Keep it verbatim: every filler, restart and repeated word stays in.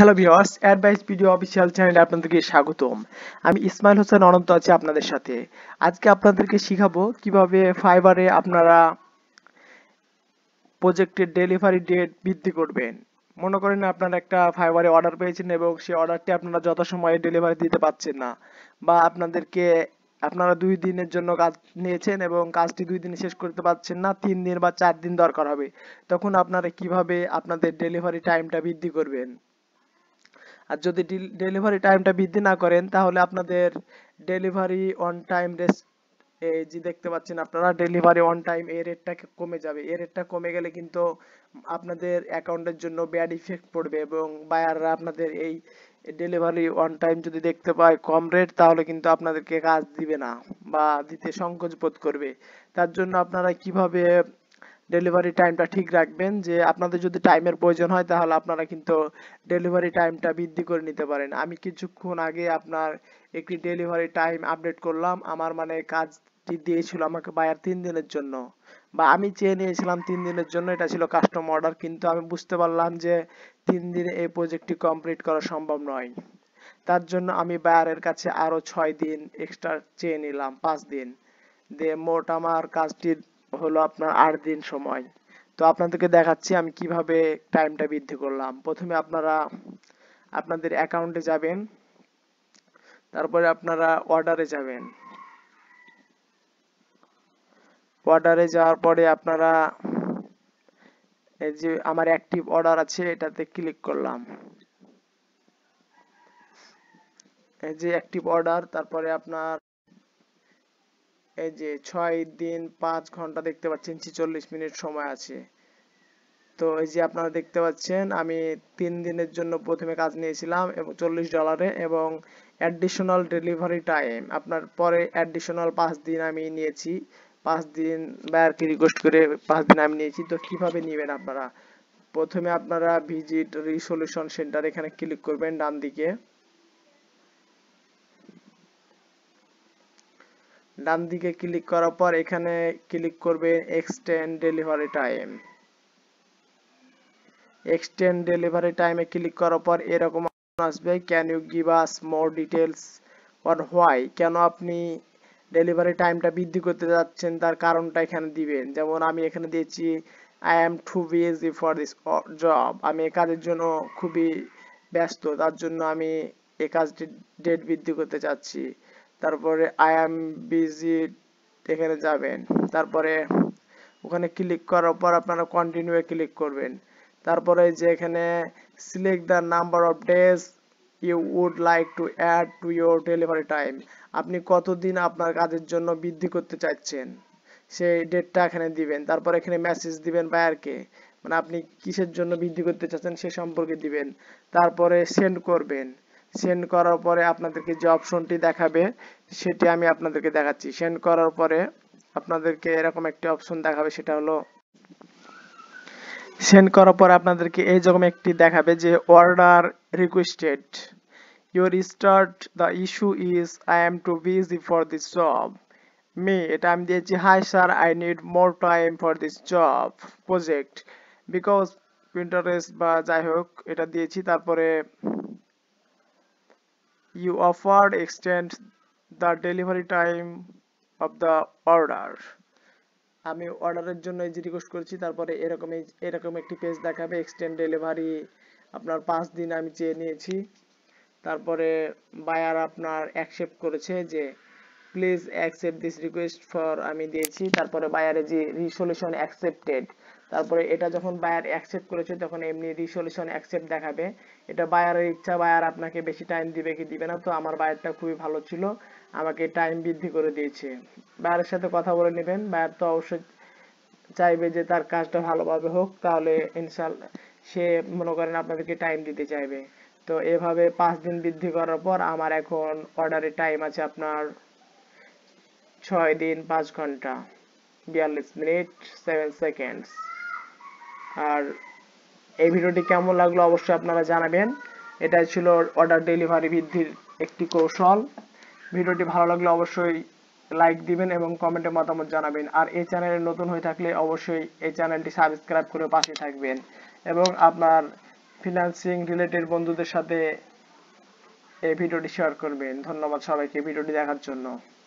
Hello viewers, advice video official চ্যানেলে আপনাদেরকে স্বাগতম। আমি ইসমাইল হোসেন অনন্ত আছি আপনাদের সাথে। আজকে আপনাদেরকে শিখাবো কিভাবে ফাইবারে আপনারা প্রজেক্টের ডেলিভারি ডেট বৃদ্ধি করবেন। মনে করেন আপনারা একটা ফাইবারে অর্ডার পেয়েছেন এবং সেই অর্ডারটি আপনারা যথাসময়ে ডেলিভারি দিতে পারছেন না, বা আপনাদেরকে আপনারা দুই দিনের জন্য কাজ নিয়েছেন এবং কাজটি দুই দিনে শেষ করতে পারছেন না, তিন দিন বা চার দিন দরকার হবে। তখন আপনারা কিভাবে আপনাদের ডেলিভারি টাইমটা বৃদ্ধি করবেন। আর যদি ডেলিভারি টাইমটা বৃদ্ধি না করেন তাহলে আপনাদের ডেলিভারি অন টাইম রেস্ট এই যে দেখতে পাচ্ছেন আপনারা ডেলিভারি অন টাইম এই রেটটা কমে যাবে। এই রেটটা কমে গেলে কিন্তু আপনাদের অ্যাকাউন্টের জন্য ব্যাড ইফেক্ট পড়বে এবং বায়াররা আপনাদের এই ডেলিভারি অন টাইম যদি দেখতে পায় কম রেট, তাহলে কিন্তু আপনাদেরকে কাজ দিবে না বা দিতে সংকোচ বোধ করবে। তার জন্য আপনারা কিভাবে ডেলিভারি টাইমটা ঠিক রাখবেন, যে আপনাদের যদি টাইমের প্রয়োজন হয় তাহলে আপনারা কিন্তু ডেলিভারি টাইমটা বৃদ্ধি করে নিতে পারেন। আমি কিছুক্ষণ আগে আপনার একটি ডেলিভারি টাইম আপডেট করলাম। আমার মানে কাজটি দিয়েছিল আমাকে বায়ার তিন দিনের জন্য, বা আমি চেয়ে নিয়েছিলাম তিন দিনের জন্য, এটা ছিল কাস্টম অর্ডার, কিন্তু আমি বুঝতে পারলাম যে তিন দিনে এই প্রজেক্টটি কমপ্লিট করা সম্ভব নয়। তার জন্য আমি বায়ারের কাছে আরো ছয় দিন এক্সট্রা চেয়ে নিলাম, পাঁচ দিন দিয়ে মোট আমার কাজটির হলো আপনার আট দিন সময়। তো আপনাদেরকে দেখাচ্ছি আমি কিভাবে টাইমটা বৃদ্ধি করলাম। প্রথমে আপনারা আপনাদের অ্যাকাউন্টে যাবেন, তারপরে আপনারা অর্ডারে যাবেন। অর্ডারে যাওয়ার পরে আপনারা এই যে আমার অ্যাক্টিভ অর্ডার আছে এটাতে ক্লিক করলাম। এই যে অ্যাক্টিভ অর্ডার, তারপরে আপনার এই যে ছয় দিন পাঁচ ঘন্টা দেখতে পাচ্ছেন, ছেচল্লিশ মিনিট সময় আছে। তো এই যে আপনারা দেখতে পাচ্ছেন আমি তিন দিনের জন্য প্রথমে কাজ নিয়েছিলাম এবং চল্লিশ ডলারে, এবং অ্যাডিশনাল ডেলিভারি টাইম আপনার পরে অ্যাডিশনাল পাঁচ দিন আমি নিয়েছি। পাঁচ দিন বায়ারকে রিকোয়েস্ট করে পাঁচ দিন আমি নিয়েছি। তো কিভাবে নেবেন আপনারা, প্রথমে আপনারা ভিজিট রিসলিউশন সেন্টার এখানে ক্লিক করবেন ডান দিকে। ডান দিকে ক্লিক করার পর এখানে ক্লিক করবেন extend delivery time. Extend delivery টাইমে ক্লিক করার পর এরকম আসবে, can you give us more details on why, কেন আপনি ডেলিভারি টাইমটা বৃদ্ধি করতে যাচ্ছেন তার কারণটা এখানে দিবেন। যেমন আমি এখানে দিয়েছি I am too busy for this job, আমি এই কাজের জন্য খুবই ব্যস্ত, তার জন্য আমি এই কাজটি ডেট বৃদ্ধি করতে চাচ্ছি। তারপরে আই এম বিজি এখানে যাবেন, তারপরে ওখানে ক্লিক করার পর আপনারা কন্টিনিউ এ ক্লিক করবেন। তারপরে যে এখানে select the number of days you would like to add to your delivery time, আপনি কতদিন আপনার কাজের জন্য বৃদ্ধি করতে চাচ্ছেন সেই ডেটটা এখানে দিবেন। তারপর এখানে মেসেজ দিবেন বায়ারকে, মানে আপনি কিসের জন্য বৃদ্ধি করতে চাচ্ছেন সে সম্পর্কে দিবেন। তারপরে সেন্ড করবেন। সেন্ড করার পরে আপনাদেরকে যে অপশনটি দেখাবে সেটি আমি আপনাদেরকে দেখাচ্ছি। সেন্ড করার পরে আপনাদেরকে এরকম একটি অপশন দেখাবে, সেটা হলো সেন্ড করার পর আপনাদেরকে এই রকম একটি দেখাবে যে order requested your start the issue is I am too busy for this job me, এটা আমি দিয়েছি hi sir I need more time for this job project because প্রিন্টারেস্ট বা যাই হোক এটা দিয়েছি। তারপরে you offered extend the delivery time of the order, আমি অর্ডারের জন্য এই যে রিকোয়েস্ট করেছি। তারপরে এরকম এরকম একটি পেজ দেখাবে, এক্সটেন্ড ডেলিভারি আপনার পাঁচ দিন আমি চেয়ে নিয়েছি। তারপরে বায়ার আপনার অ্যাকসেপ্ট করেছে যে please accept this request for, আমি দিয়েছি। তারপরে বায়ারে যে রিসলিউশন অ্যাকসেপ্টেড, তারপরে এটা যখন বায়ার অ্যাকসেপ্ট করেছে তখন এমনি রিসলিউশন অ্যাকসেপ্ট দেখাবে। এটা বায়ারের ইচ্ছা, বায়ার আপনাকে বেশি টাইম দিবে কি দিবে না। তো আমার বায়ারটা খুবই ভালো ছিল, আমাকে টাইম বৃদ্ধি করে দিয়েছে। বায়ারের সাথে কথা বলে নেবেন, বায়ার তো অবশ্যই চাইবে যে তার কাজটা ভালোভাবে হোক, তাহলে ইনশাল্লাহ সে মনে করেন আপনাদেরকে টাইম দিতে চাইবে। তো এভাবে পাঁচ দিন বৃদ্ধি করার পর আমার এখন অর্ডারের টাইম আছে আপনার ছয় দিন পাঁচ ঘন্টা বিয়াল্লিশ মিনিট সেভেন সেকেন্ডস। আর এই ভিডিওটি কেমন লাগলো অবশ্যই আপনারা জানাবেন। এটাই ছিল অর্ডার ডেলিভারি বৃদ্ধির একটি কৌশল। ভিডিওটি ভালো লাগলে অবশ্যই লাইক দিবেন এবং কমেন্টে মতামত জানাবেন। আর এই চ্যানেলে নতুন হয়ে থাকলে অবশ্যই এই চ্যানেলটি সাবস্ক্রাইব করে পাশে থাকবেন এবং আপনার ফিন্যান্সিং রিলেটেড বন্ধুদের সাথে এই ভিডিওটি শেয়ার করবেন। ধন্যবাদ সবাইকে ভিডিওটি দেখার জন্য।